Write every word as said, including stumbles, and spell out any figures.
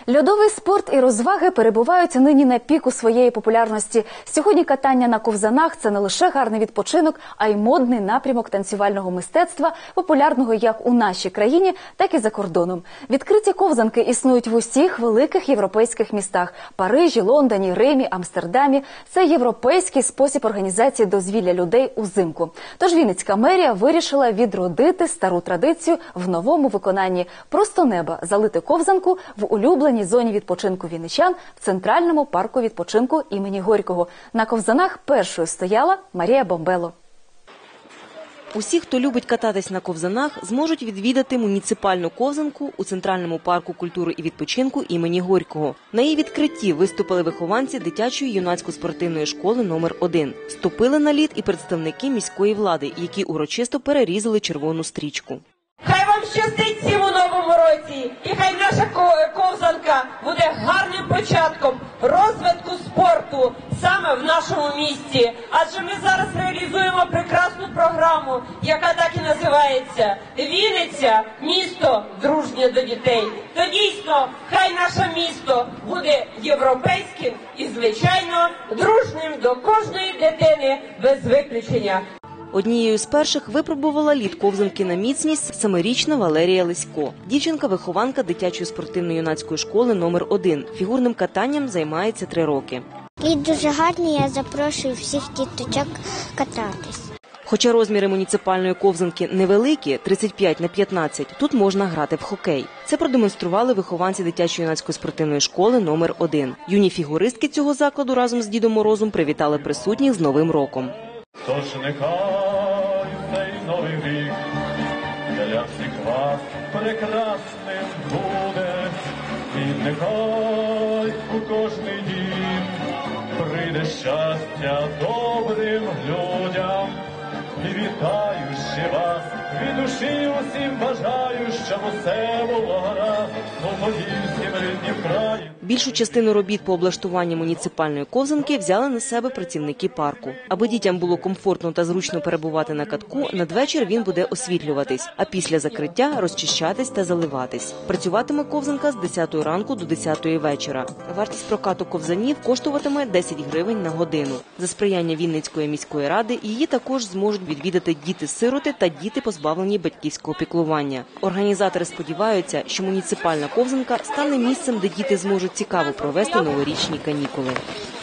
Льодовий спорт і розваги перебувають нині на піку своєї популярності. Сьогодні катання на ковзанах – це не лише гарний відпочинок, а й модний напрямок танцювального мистецтва, популярного як у нашій країні, так і за кордоном. Відкриті ковзанки існують в усіх великих європейських містах – Парижі, Лондоні, Римі, Амстердамі. Це європейський спосіб організації дозвілля людей узимку. Тож Вінницька мерія вирішила відродити стару традицію в новому виконанні. Просто неба залити ковзанку в улюбленій зоні відпочинку вінничан в Центральному парку відпочинку імені Горького. На ковзанах першою стояла Марія Бомбело. Усі, хто любить кататись на ковзанах, зможуть відвідати муніципальну ковзанку у Центральному парку культури і відпочинку імені Горького. На її відкритті виступили вихованці дитячої юнацько-спортивної школи номер один. Вступили на лід і представники міської влади, які урочисто перерізали червону стрічку. Хай вам щастить всім у новому році, і хай наша ковзанка буде гарним початком розвитку спорту саме в нашому місті. Адже ми зараз реалізуємо прекрасну програму, яка так і називається «Вінниця – місто дружнє до дітей». То дійсно, хай наше місто буде європейським і, звичайно, дружним до кожної дитини без виключення. Однією з перших випробувала лід ковзанки на міцність семирічна Валерія Лисько. Дівчинка-вихованка дитячої спортивної юнацької школи номер один. Фігурним катанням займається три роки. Лід дуже гарний, я запрошую всіх діточок кататись. Хоча розміри муніципальної ковзанки невеликі – тридцять п'ять на п'ятнадцять, тут можна грати в хокей. Це продемонстрували вихованці дитячої юнацької спортивної школи номер один. Юні фігуристки цього закладу разом з Дідом Морозом привітали присутніх з Новим роком. Тож нехай цей новий рік для всіх вас прекрасним буде, і нехай у кожний дім прийде щастя добрим людям. І вітаю ще вас, від душі усім бажаю, щоб усе було гаразд, у моїм всім ріднім краї. Більшу частину робіт по облаштуванню муніципальної ковзанки взяли на себе працівники парку. Аби дітям було комфортно та зручно перебувати на катку, надвечір він буде освітлюватись, а після закриття розчищатись та заливатись. Працюватиме ковзанка з десятої ранку до десятої вечора. Вартість прокату ковзанів коштуватиме десять гривень на годину. За сприяння Вінницької міської ради її також зможуть відвідати діти-сироти та діти, позбавлені батьківського піклування. Організатори сподіваються, що муніципальна ковзанка стане місцем, де діти зможуть цікаво провести новорічні канікули.